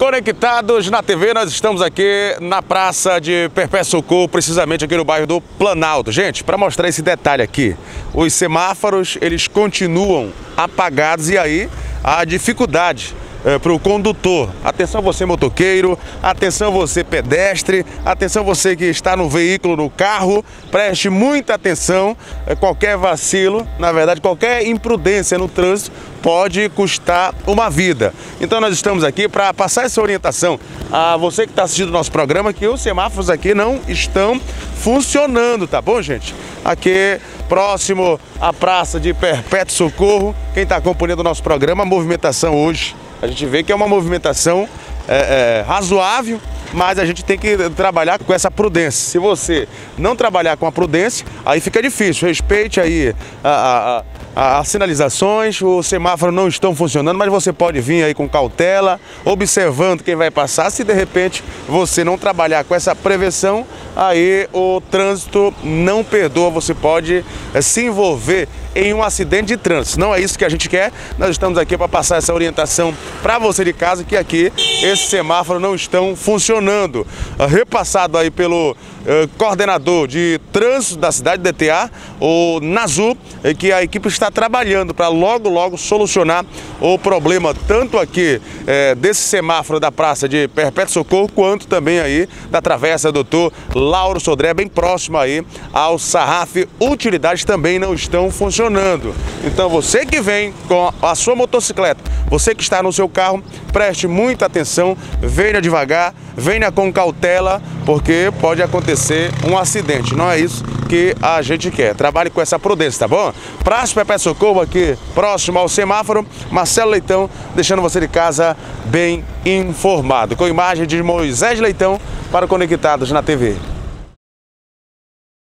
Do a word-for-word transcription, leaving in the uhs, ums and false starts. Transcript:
Conectados na T V, nós estamos aqui na Praça de Perpétuo Socorro, precisamente aqui no bairro do Planalto. Gente, para mostrar esse detalhe aqui, os semáforos, eles continuam apagados e aí a dificuldade é, para o condutor. Atenção você motoqueiro, atenção você pedestre, atenção você que está no veículo, no carro, preste muita atenção, é, qualquer vacilo, na verdade qualquer imprudência no trânsito pode custar uma vida. Então nós estamos aqui para passar essa orientação a você que está assistindo o nosso programa, que os semáforos aqui não estão funcionando, tá bom, gente? Aqui próximo à Praça de Perpétuo Socorro, quem está acompanhando o nosso programa, a movimentação hoje, a gente vê que é uma movimentação é, é, razoável, mas a gente tem que trabalhar com essa prudência. Se você não trabalhar com a prudência, aí fica difícil. Respeite aí a, a, as sinalizações, os semáforos não estão funcionando, mas você pode vir aí com cautela, observando quem vai passar. Se de repente você não trabalhar com essa prevenção, aí o trânsito não perdoa, você pode é, se envolver em um acidente de trânsito. Não é isso que a gente quer. Nós estamos aqui para passar essa orientação para você de casa, que aqui esses semáforos não estão funcionando. Repassado aí pelo uh, coordenador de trânsito da cidade, D T A, o Nazu, que a equipe está trabalhando para logo, logo solucionar o problema, tanto aqui eh, desse semáforo da Praça de Perpétuo Socorro, quanto também aí da Travessa Doutor Lauro Sodré, bem próximo aí ao Sarraf. Utilidades também não estão funcionando. Então você que vem com a sua motocicleta, você que está no seu carro, preste muita atenção, venha devagar, venha com cautela, porque pode acontecer um acidente. Não é isso que a gente quer. Trabalhe com essa prudência, tá bom? Praça Perpétuo Socorro aqui, próximo ao semáforo, Marcelo Leitão, deixando você de casa bem informado. Com imagem de Moisés Leitão para Conectados na T V.